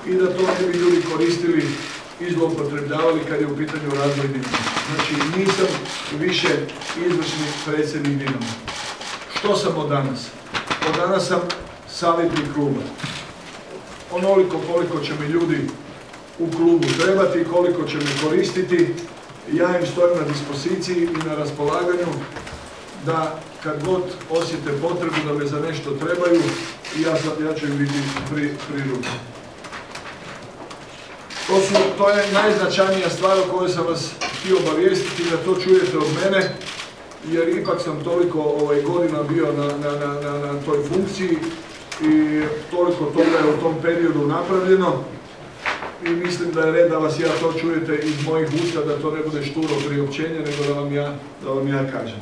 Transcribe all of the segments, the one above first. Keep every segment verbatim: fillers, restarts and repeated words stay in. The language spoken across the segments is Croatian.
i da to ne bi ljudi koristili i zloupotrebljavali kad je u pitanju razvoj Dinama. Znači, nisam više izvršni predsjednik Dinama. Što sam od danas? Od danas sam savjetnik kluba. Onoliko koliko će mi ljudi u klubu trebati, koliko će mi koristiti, ja im stojim na dispoziciji i na raspolaganju da kad god osjete potrebu da me za nešto trebaju, ja, sam, ja ću im biti pri, pri ruku. To, su, to je najznačajnija stvar o kojoj sam vas htio obavijestiti, da to čujete od mene, jer ipak sam toliko ovaj, godina bio na, na, na, na, na toj funkciji i toliko toga je u tom periodu napravljeno i mislim da je red da vas ja to čujete iz mojih usta, da to ne bude šturo priopćenje, nego da vam ja, da vam ja kažem.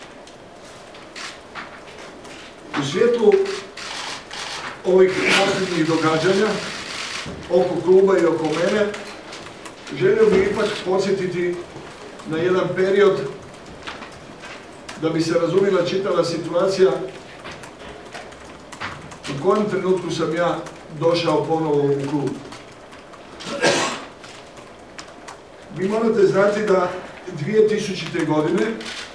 U svijetlu ovih posljednjih događanja oko kluba i oko mene, želio bih ipak podsjetiti na jedan period da bi se razumjela čitava situacija u kojem trenutku sam ja došao ponovo u klub. Vi morate znati da dvije tisućite. godine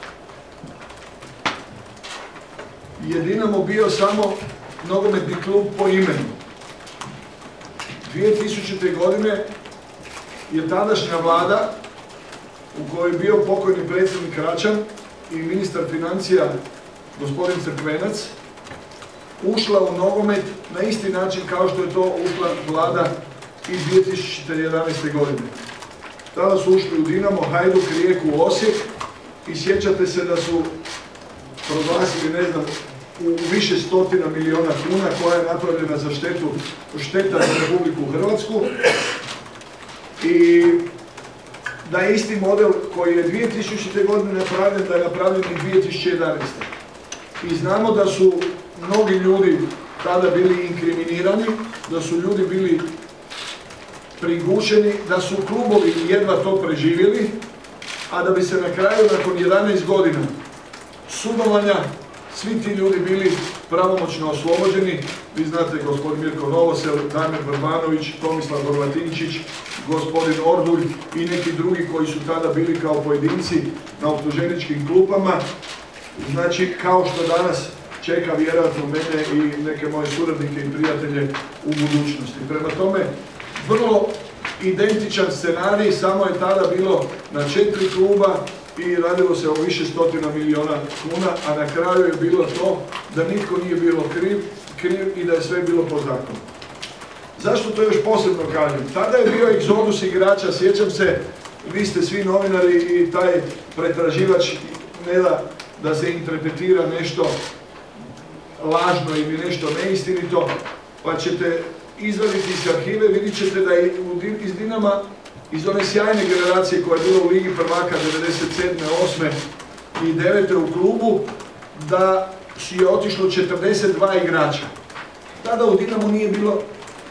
je Dinamo bio samo nogometni klub po imenu. dvije tisućite. godine je tadašnja vlada, u kojoj je bio pokojni predsjednik Račan i ministar financija gospodin Crkvenac, ušla u nogomet na isti način kao što je to ušla vlada i dvije tisućite jedanaeste. godine. Tada su ušli u Dinamo, Hajduk, Rijeku, Osijek i sjećate se da su proglasili, ne znam, u više stotina miliona kuna koja je napravljena za štetu, šteta za Republiku Hrvatsku. I da je isti model koji je dvije tisućite. godine napravljen, da je napravljen i dvije tisuće jedanaeste. I znamo da su mnogi ljudi tada bili inkriminirani, da su ljudi bili prigušeni, da su klubovi jedva to preživjeli, a da bi se na kraju, nakon jedanaest godina sudovanja, svi ti ljudi bili pravomoćno oslobođeni. Vi znate, gospodin Mirko Novosel, Damir Vrbanović, Tomislav Horvatinčić, gospodin Ordulj i neki drugi koji su tada bili kao pojedinci na optuženičkim klupama. Znači, kao što danas čeka vjerojatno mene i neke moje suradnike i prijatelje u budućnosti. Prema tome, vrlo identičan scenarij, samo je tada bilo na četiri kluba i radilo se o više stotina miliona kuna, a na kraju je bilo to da nitko nije bilo kriv, kriv i da je sve bilo po zakonu. Zašto to još posebno kažem? Tada je bio egzodus igrača, sjećam se, vi ste svi novinari i taj pretraživač ne da da se interpretira nešto lažno ili nešto neistinito, pa ćete izvaditi iz arhive, vidit ćete da je iz Dinama, iz one sjajne generacije koja je bila u Ligi prvaka devedeset sedme, osme i devete u klubu, da je otišlo četrdeset dva igrača. Tada u Dinamu nije bilo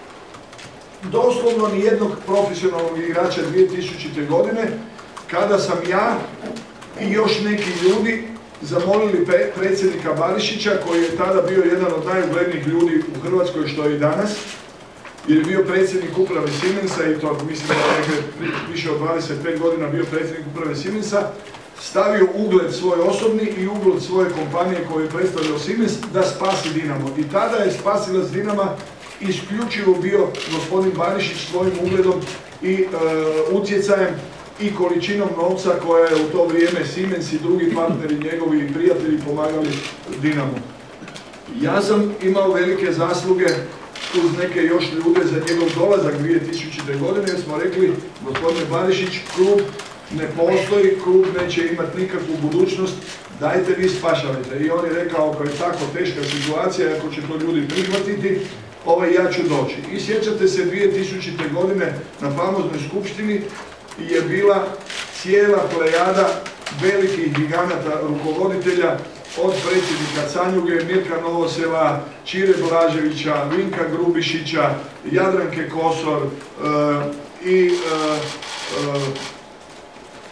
doslovno ni jednog profesionalnog igrača dvije tisućite. godine, kada sam ja i još neki ljudi zamolili predsjednika Barišića, koji je tada bio jedan od najuglednijih ljudi u Hrvatskoj, što je i danas, jer je bio predsjednik uprave Siemensa i to mislim da je više od dvadeset pet godina bio predsjednik uprave Siemensa, stavio ugled svoj osobni i ugled svoje kompanije koju je predstavljao Siemens da spasi Dinamo. I tada je spasilac Dinama isključivo bio gospodin Barišić svojim ugledom i e, utjecajem i količinom novca koja je u to vrijeme Siemens i drugi partneri njegovi i prijatelji pomagali Dinamu. Ja sam imao velike zasluge uz neke još ljude za njegov dolazak dvije tisućite. godine, jer smo rekli, gospodine Barišić, klub ne postoji, klub neće imati nikakvu budućnost, dajte vi spašavajte. I on je rekao, ako je tako teška situacija, ako će to ljudi prihvatiti, ovaj, ja ću doći. I sjećate se, dvije tisućite. godine na famoznoj skupštini je bila cijela plejada velikih giganata rukovoditelja, od predsjednika Canjuge, Mirka Novosela, Čire Blaževića, Vinka Grubišića, Jadranke Kosor e, i e, e,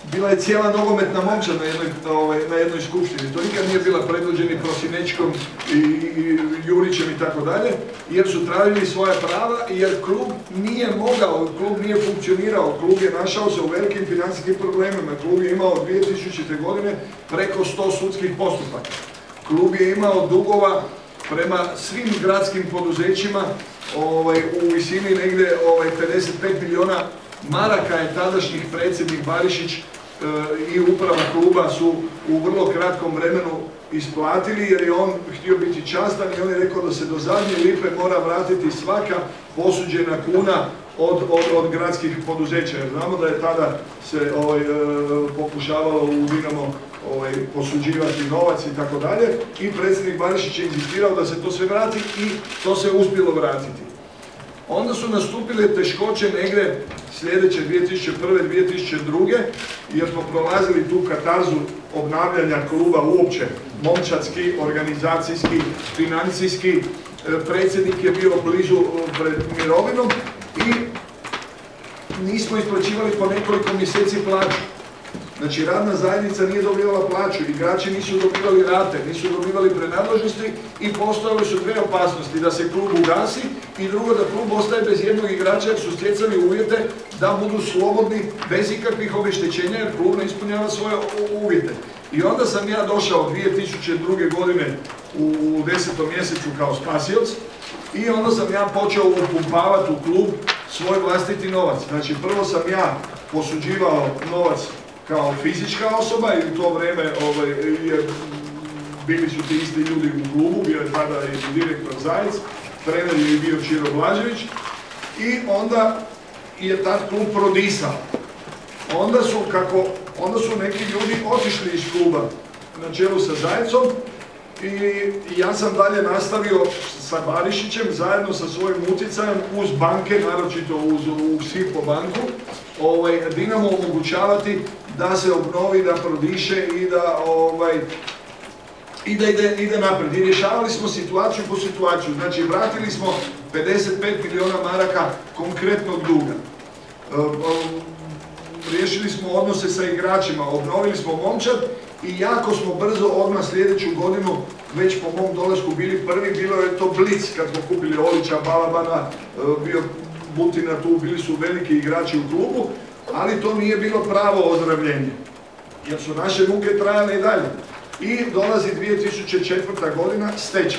bila je cijela nogometna momčad na jednoj, ovaj, na jednoj skupštini. To nikad nije bila predvođeni Prosinečkom i, i Jurićem i tako dalje, jer su tražili svoja prava, jer klub nije mogao, klub nije funkcionirao, klub je našao se u velikim financijskim problemima. Klub je imao dvije tisućite. godine preko sto sudskih postupaka. Klub je imao dugova prema svim gradskim poduzećima ovaj, u visini negdje ovaj, pedeset pet milijuna maraka je tadašnjih predsjednik Barišić e, i uprava kluba su u vrlo kratkom vremenu isplatili, jer je on htio biti častan i on je rekao da se do zadnje lipe mora vratiti svaka posuđena kuna od, od, od gradskih poduzeća. Jer znamo da je tada se ovaj, e, pokušavalo u Dinamo ovaj, posuđivati novac i tako dalje, i predsjednik Barišić je inzistirao da se to sve vrati i to se uspjelo vratiti. Onda su nastupile teškoće negdje sljedeće dvije tisuće prve. dvije tisuće druge. jer smo prolazili tu katarzu obnavljanja kluba uopće, momčadski, organizacijski, financijski. Predsjednik je bio blizu pred mirovinom i nismo isplaćivali po nekoliko mjeseci plaću. Znači, radna zajednica nije dobivala plaću, igrači nisu dobivali rate, nisu dobivali prenadležnosti i postojale su dve opasnosti, da se klub ugasi i drugo, da klub ostaje bez jednog igrača jer su stjecali uvjete da budu slobodni bez ikakvih obeštećenja jer klub ne ispunjava svoje uvjete. I onda sam ja došao dvije tisuće druge. godine u desetom mjesecu kao spasioc i onda sam ja počeo upumpavati u klub svoj vlastiti novac. Znači, prvo sam ja posuđivao novac kao fizička osoba i u to vrijeme ovaj, je, bili su ti isti ljudi u klubu, bio je tada i direktor Zajec, trener je bio Čiro Blažević i onda je tad klub prodisao. Onda su, kako, onda su neki ljudi otišli iz kluba na čelu sa Zajecom i ja sam dalje nastavio sa Barišićem zajedno sa svojim utjecajem uz banke, naročito uz, uz Hypo banku, ovaj, Dinamo omogućavati da se obnovi, da prodiše i da, ovaj, i da ide, ide naprijed. I rješavali smo situaciju po situaciju. Znači, vratili smo pedeset pet milijuna maraka konkretnog duga. Riješili smo odnose sa igračima, obnovili smo momčad i jako smo brzo odmah sljedeću godinu, već po mom dolasku bili prvi, bilo je to blic kad smo kupili Olića, Balabana, bio Butina tu, bili su veliki igrači u klubu, ali to nije bilo pravo ozdravljenje, jer su naše muke trajale i dalje. I dolazi dvije tisuće četvrta. godina, stečaj.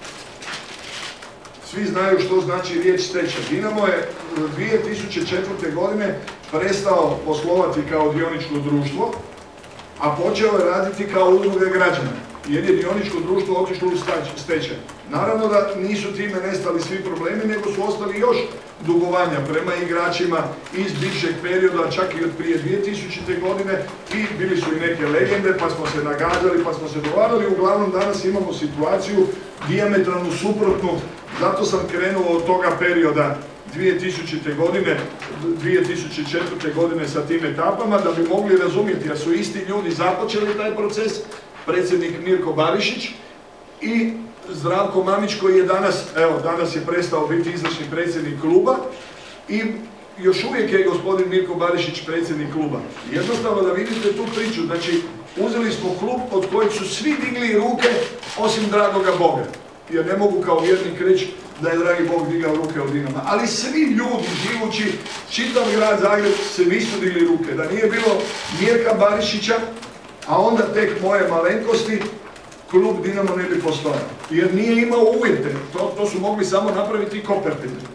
Svi znaju što znači riječ stečaj. Dinamo je dvije tisuće četvrte. godine prestao poslovati kao dioničko društvo, a počeo je raditi kao udruga građana, jer je dioničko društvo otišlo u stečaj. Naravno da nisu time nestali svi problemi, nego su ostali još dugovanja prema igračima iz bivšeg perioda, čak i od prije dvije tisućite. godine i bili su i neke legende, pa smo se nagađali, pa smo se dovarali. Uglavnom danas imamo situaciju dijametralno suprotnu, zato sam krenuo od toga perioda dvije tisućite. godine, dvije tisuće četvrte. godine sa tim etapama, da bi mogli razumjeti, jer su isti ljudi započeli taj proces, predsjednik Mirko Barišić i Zdravko Mamić koji je danas, evo, danas je prestao biti izvršni predsjednik kluba i još uvijek je gospodin Mirko Barišić predsjednik kluba. Jednostavno da vidite tu priču, znači uzeli smo klub od kojeg su svi digli ruke osim dragoga Boga. Jer ne mogu kao vjernik reći da je dragi Bog digao ruke od Dinama. Ali svi ljudi živući, čitav grad Zagreb, se nisu digli ruke. Da nije bilo Mirka Barišića, a onda tek moje malenkosti, klub Dinamo ne bi postojao. Jer nije imao uvjete. To, to su mogli samo napraviti Kopertini.